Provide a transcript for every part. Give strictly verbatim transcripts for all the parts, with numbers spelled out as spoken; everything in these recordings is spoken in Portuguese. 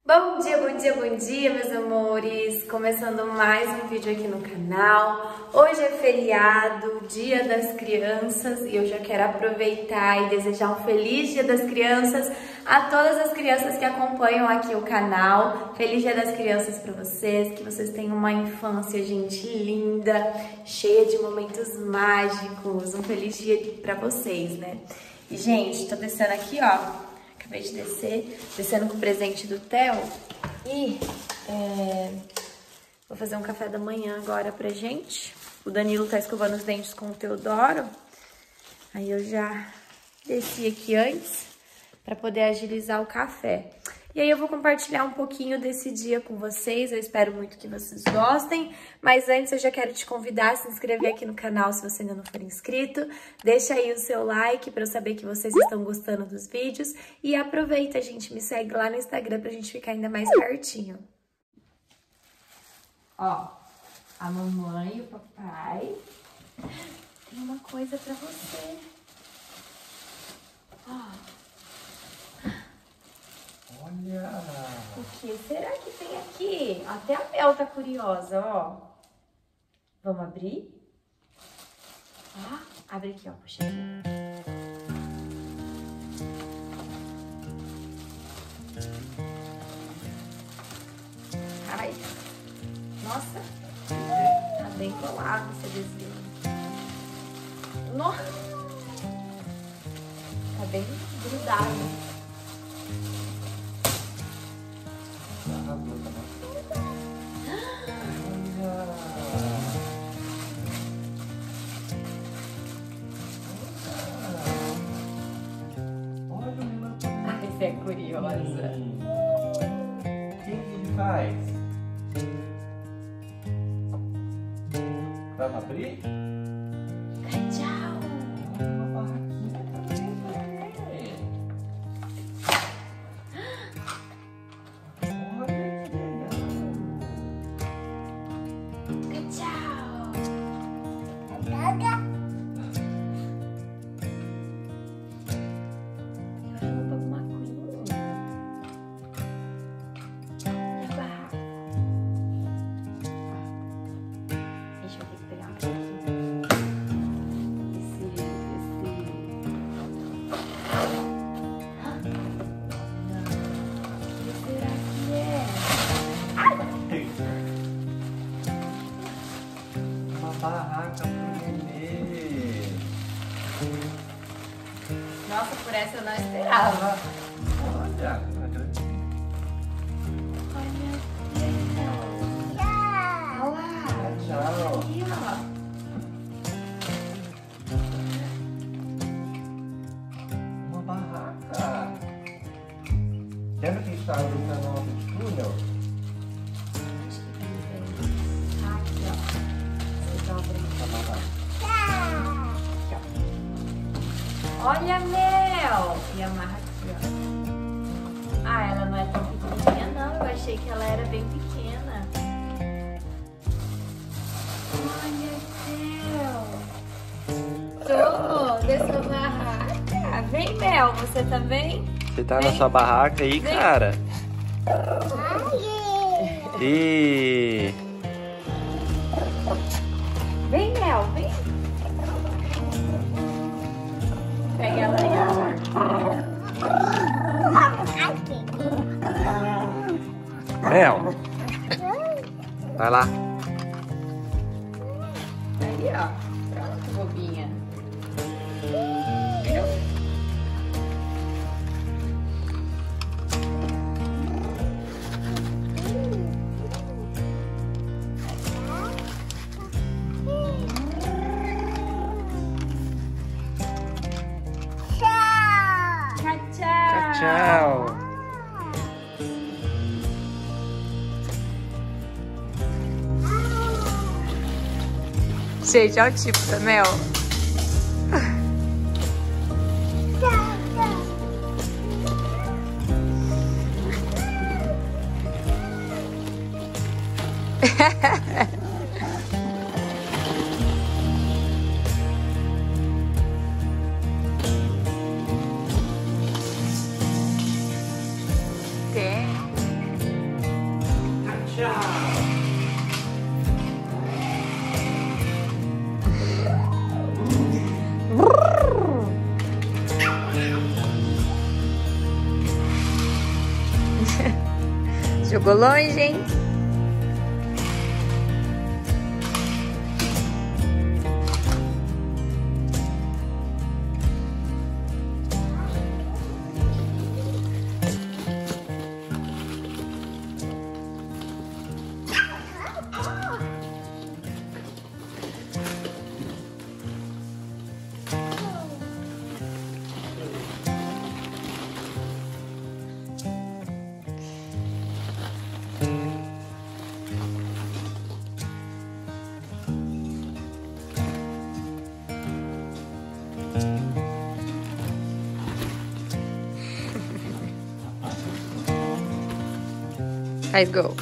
Bom dia, bom dia, bom dia, meus amores! Começando mais um vídeo aqui no canal. Hoje é feriado, Dia das Crianças, e eu já quero aproveitar e desejar um feliz Dia das Crianças a todas as crianças que acompanham aqui o canal. Feliz Dia das Crianças para vocês, que vocês tenham uma infância, gente, linda, cheia de momentos mágicos. Um feliz dia para vocês, né? E, gente, tô descendo aqui, ó. Acabei de descer, descendo com o presente do Theo e é, vou fazer um café da manhã agora pra gente. O Danilo tá escovando os dentes com o Teodoro, aí eu já desci aqui antes pra poder agilizar o café. E aí eu vou compartilhar um pouquinho desse dia com vocês, eu espero muito que vocês gostem. Mas antes eu já quero te convidar a se inscrever aqui no canal se você ainda não for inscrito. Deixa aí o seu like para eu saber que vocês estão gostando dos vídeos. E aproveita, gente, me segue lá no Instagram pra gente ficar ainda mais pertinho. Ó, a mamãe e o papai tem uma coisa pra você. Ó. Olha! O que será que tem aqui? Até a Mel tá curiosa, ó. Vamos abrir? Ó, abre aqui, ó, puxa aqui. Ai, nossa, tá bem colado esse adesivo. Nossa, tá bem grudado. Você é curiosa. O que ele faz? Vamos abrir? Tchau. Uma barraquinha também. Olha que legal. Tchau. Barraca pro nenê. Nossa, por essa eu não esperava. Olha, Olha, olha lá. tchau. Aqui, ó. Uma barraca. Lembra que a gente estava brincando ontem de túnel? Olha a Mel! E amarra aqui, ó. Ah, ela não é tão pequenininha, não. Eu achei que ela era bem pequena. Olha, Mel! Tô dessa barraca. Vem, Mel, você também? Você tá Vem. na sua barraca aí, Vem. cara? E... Vem, Mel, vem. Pega ela aí, Mel, vai lá. aí, ó. Pronto, bobinha. Viu? Tchau. Gente, olha o tipo da Mel. Tem. Tchau. Jogou longe, hein? Faz gol.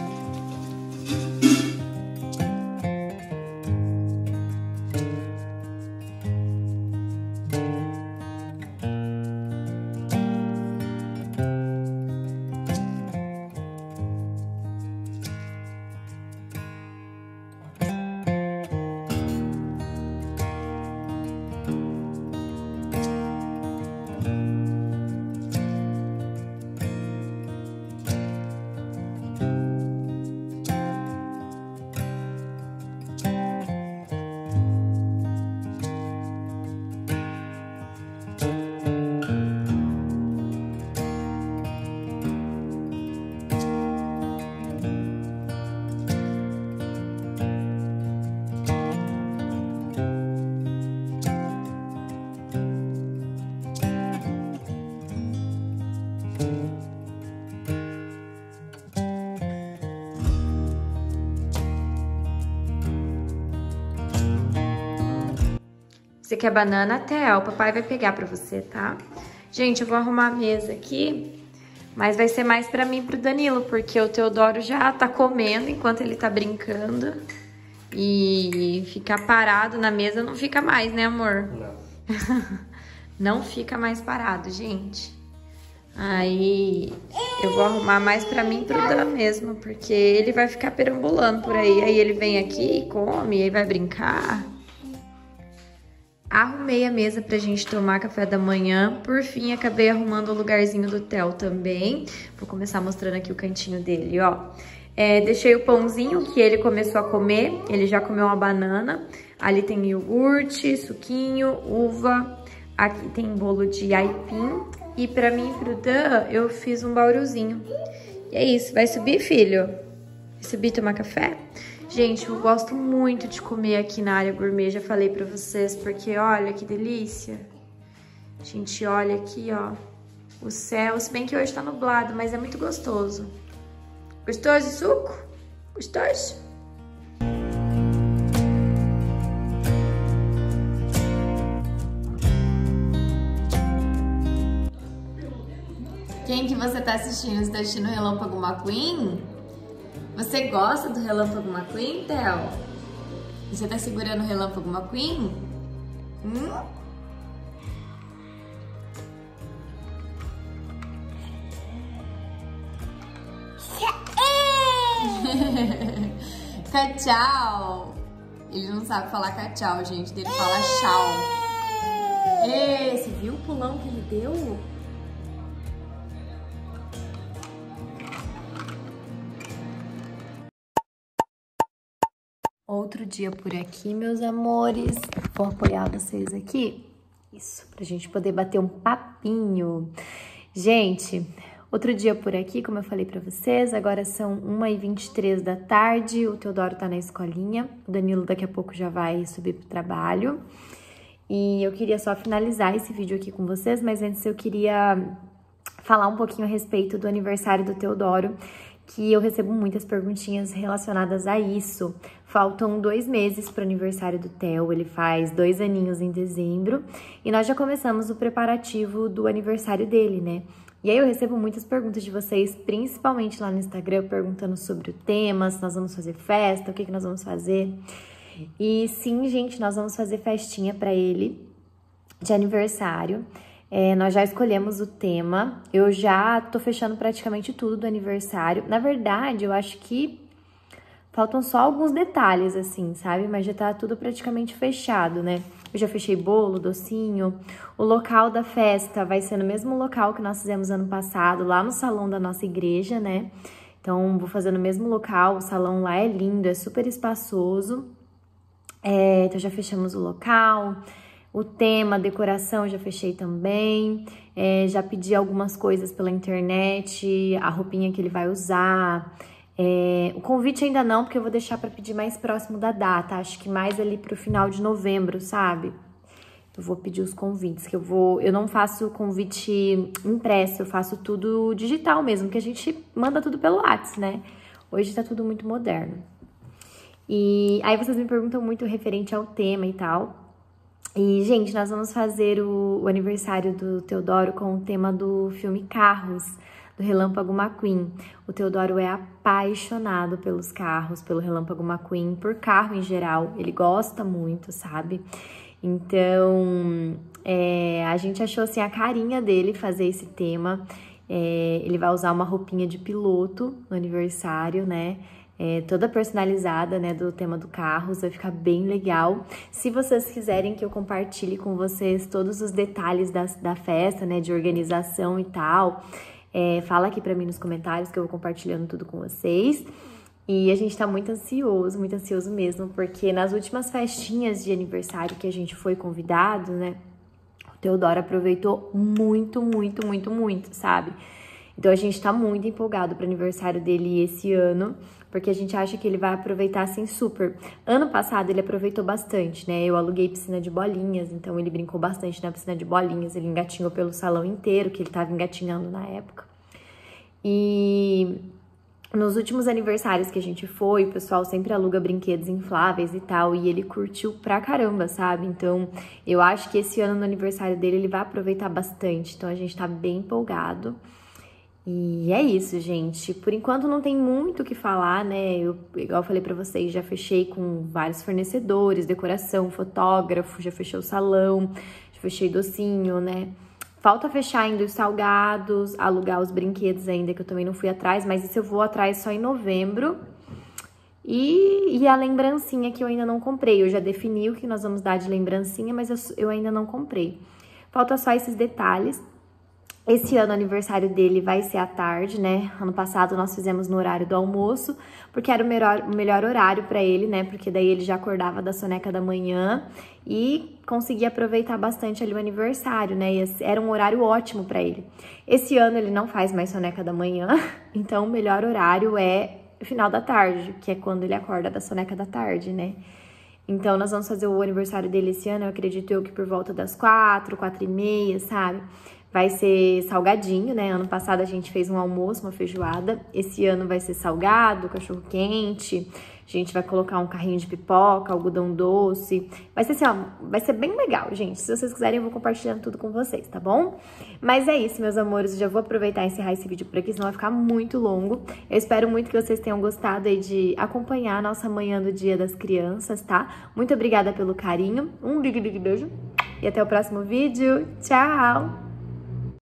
Você quer banana, Theo? O papai vai pegar pra você, tá? Gente, eu vou arrumar a mesa aqui, mas vai ser mais pra mim e pro Danilo, porque o Teodoro já tá comendo enquanto ele tá brincando. E ficar parado na mesa não fica mais, né, amor? Não. Não fica mais parado, gente. Aí eu vou arrumar mais pra mim e pro Dan mesmo, porque ele vai ficar perambulando por aí. Aí ele vem aqui, come, aí vai brincar. Arrumei a mesa pra gente tomar café da manhã. Por fim, acabei arrumando o lugarzinho do Theo também. Vou começar mostrando aqui o cantinho dele, ó. É, deixei o pãozinho que ele começou a comer. Ele já comeu uma banana. Ali tem iogurte, suquinho, uva. Aqui tem bolo de aipim. E pra mim e pro Dan, eu fiz um bauruzinho. E é isso. Vai subir, filho? Vai subir tomar café? Gente, eu gosto muito de comer aqui na área gourmet, já falei pra vocês, porque olha que delícia. A gente olha aqui, ó, o céu, se bem que hoje tá nublado, mas é muito gostoso. Gostoso de suco? Gostoso? Quem que você tá assistindo? Você tá assistindo Relâmpago McQueen? Você gosta do Relâmpago McQueen, Theo? Você tá segurando o Relâmpago McQueen? Hum? Tchau! Ele não sabe falar tchau, gente. Ele fala tchau. Ei, você viu o pulão que ele deu? Outro dia por aqui, meus amores. Vou apoiar vocês aqui. Isso, pra gente poder bater um papinho. Gente, outro dia por aqui, como eu falei pra vocês, agora são uma e vinte e três da tarde. O Teodoro tá na escolinha. O Danilo daqui a pouco já vai subir pro trabalho. E eu queria só finalizar esse vídeo aqui com vocês, mas antes eu queria falar um pouquinho a respeito do aniversário do Teodoro, que eu recebo muitas perguntinhas relacionadas a isso. Faltam dois meses para o aniversário do Theo, ele faz dois aninhos em dezembro, e nós já começamos o preparativo do aniversário dele, né? E aí eu recebo muitas perguntas de vocês, principalmente lá no Instagram, perguntando sobre o tema, se nós vamos fazer festa, o que, que nós vamos fazer. E sim, gente, nós vamos fazer festinha para ele de aniversário. É, nós já escolhemos o tema, eu já tô fechando praticamente tudo do aniversário. Na verdade, eu acho que faltam só alguns detalhes, assim, sabe? Mas já tá tudo praticamente fechado, né? Eu já fechei bolo, docinho. O local da festa vai ser no mesmo local que nós fizemos ano passado, lá no salão da nossa igreja, né? Então, vou fazer no mesmo local, o salão lá é lindo, é super espaçoso. É, então, já fechamos o local, o tema, a decoração, já fechei também. É, já pedi algumas coisas pela internet, a roupinha que ele vai usar. É, o convite ainda não, porque eu vou deixar para pedir mais próximo da data, acho que mais ali pro final de novembro, sabe? Eu vou pedir os convites, que eu vou... Eu não faço convite impresso, eu faço tudo digital mesmo, que a gente manda tudo pelo WhatsApp, né? Hoje tá tudo muito moderno. E aí vocês me perguntam muito referente ao tema e tal. E, gente, nós vamos fazer o, o aniversário do Teodoro com o tema do filme Carros, do Relâmpago McQueen. O Teodoro é apaixonado pelos carros, pelo Relâmpago McQueen, por carro em geral. Ele gosta muito, sabe? Então, é, a gente achou assim a carinha dele fazer esse tema. É, ele vai usar uma roupinha de piloto no aniversário, né? É, toda personalizada, né, do tema do carros, vai ficar bem legal. Se vocês quiserem que eu compartilhe com vocês todos os detalhes da, da festa, né, de organização e tal, é, fala aqui pra mim nos comentários que eu vou compartilhando tudo com vocês. E a gente tá muito ansioso, muito ansioso mesmo, porque nas últimas festinhas de aniversário que a gente foi convidado, né, o Teodoro aproveitou muito, muito, muito, muito, sabe? Então a gente tá muito empolgado pro aniversário dele esse ano, porque a gente acha que ele vai aproveitar assim super. Ano passado ele aproveitou bastante, né? Eu aluguei piscina de bolinhas, então ele brincou bastante na piscina de bolinhas, ele engatinhou pelo salão inteiro, que ele tava engatinhando na época. E nos últimos aniversários que a gente foi, o pessoal sempre aluga brinquedos infláveis e tal, e ele curtiu pra caramba, sabe? Então, eu acho que esse ano no aniversário dele ele vai aproveitar bastante, então a gente tá bem empolgado. E é isso, gente. Por enquanto não tem muito o que falar, né? Eu, igual eu falei pra vocês, já fechei com vários fornecedores, decoração, fotógrafo, já fechei o salão, já fechei docinho, né? Falta fechar ainda os salgados, alugar os brinquedos ainda, que eu também não fui atrás, mas isso eu vou atrás só em novembro. E, e a lembrancinha que eu ainda não comprei. Eu já defini o que nós vamos dar de lembrancinha, mas eu, eu ainda não comprei. Falta só esses detalhes. Esse ano o aniversário dele vai ser à tarde, né? Ano passado nós fizemos no horário do almoço, porque era o melhor, o melhor horário pra ele, né? Porque daí ele já acordava da soneca da manhã e conseguia aproveitar bastante ali o aniversário, né? E era um horário ótimo pra ele. Esse ano ele não faz mais soneca da manhã, então o melhor horário é o final da tarde, que é quando ele acorda da soneca da tarde, né? Então nós vamos fazer o aniversário dele esse ano, eu acredito eu que por volta das quatro, quatro e meia, sabe? Vai ser salgadinho, né? Ano passado a gente fez um almoço, uma feijoada. Esse ano vai ser salgado, cachorro quente. A gente vai colocar um carrinho de pipoca, algodão doce. Vai ser assim, ó, vai ser bem legal, gente. Se vocês quiserem, eu vou compartilhando tudo com vocês, tá bom? Mas é isso, meus amores. Eu já vou aproveitar e encerrar esse vídeo por aqui, senão vai ficar muito longo. Eu espero muito que vocês tenham gostado aí de acompanhar a nossa manhã do Dia das Crianças, tá? Muito obrigada pelo carinho. Um big, big beijo. E até o próximo vídeo. Tchau!